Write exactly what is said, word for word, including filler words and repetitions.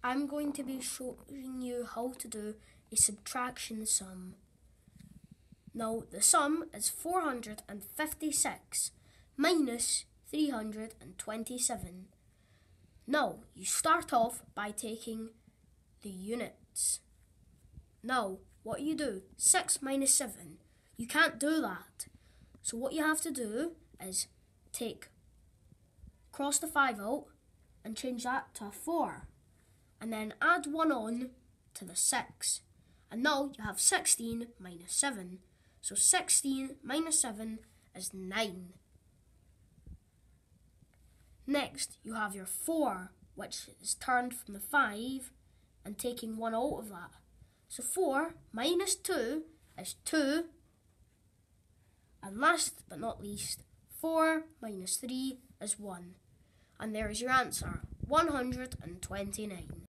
I'm going to be showing you how to do a subtraction sum. Now the sum is four hundred fifty-six minus three hundred twenty-seven. Now you start off by taking the units. Now what you do, six minus seven, you can't do that. So what you have to do is take, cross the five out and change that to a four. And then add one on to the six. And now you have sixteen minus seven. So sixteen minus seven is nine. Next, you have your four, which is turned from the five and taking one out of that. So four minus two is two. And last but not least, four minus three is one. And there is your answer, one hundred twenty-nine.